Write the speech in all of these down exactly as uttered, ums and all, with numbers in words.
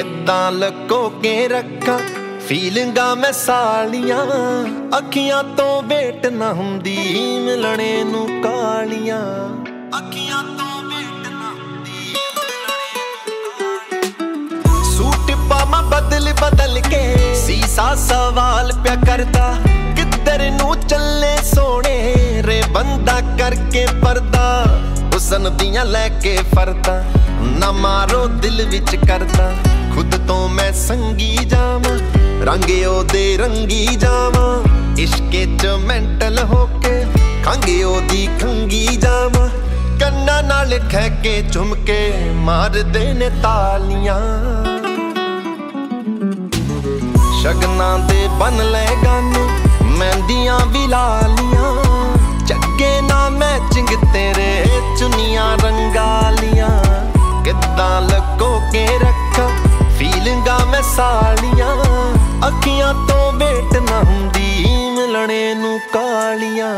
किद्दां लको के रखा फीलिंगा मैं सालियां अखियां तो वेट ना हुंदी मिलने नू कालियां अखियां तो वेट ना हुंदी सूट पामा बदल बदल के सीसा सवाल प्या करदा किधर नू चले सोने रे बंदा करके पर्दा हुसन दियां लैके फरदा ना मारो दिल विच करदा खुद तो मैं संगी जावां रंगे ओदे रंगी जावां इश्के च मेंटल होके खंगे ओदी खंगी जावां कन्ना नाल ठहके झुमके मार दे ने तालियां शगना दे बन ले गाने मेहंदियां भी लालियां चक्के ना मैचिंग तेरे चुनियां रंगालियां किद्दां लको के रखा फीलिंगा मैं सालियां अखियां तो वेट ना हुंदी मिलने नू कालियां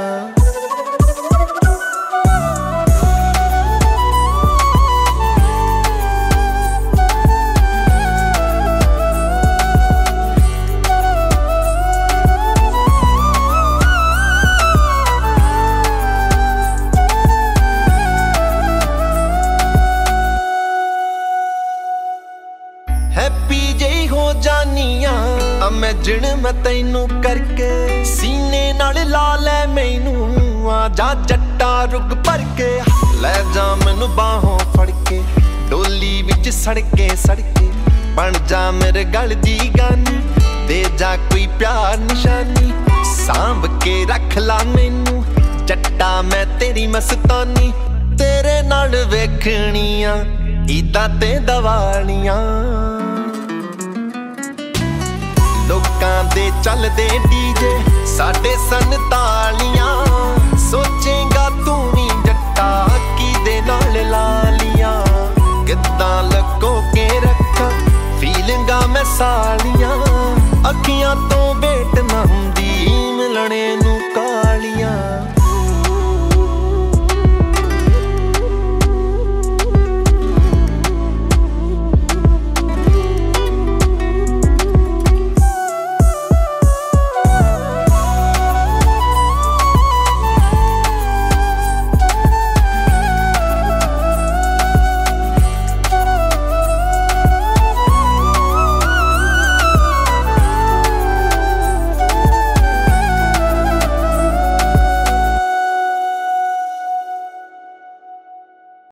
हैप्पी जई हो जानिया इमेजिन मैं तैनू करके सीने नाल ला ले मैनू आ जा जट्टा रुक भर के ले जा मैनू बाहों फड़ के डोली विच सड़के सड़के बन जा मेरे गल दी गानी दे जा कोई प्यार निशानी सांभ के रख ला मैनू जट्टा मैं तेरी मस्तानी तेरे नाल वेखणियां ईदां ते दवालियां लोकां दे चलदे डीजे साडे सन तालियां सोचेगा तू भी जट्टा किदे नाल लालियां किद्दां लको के रखा फीलिंगा मैं सालियां अखियां तो वेट ना हुंदी मिलने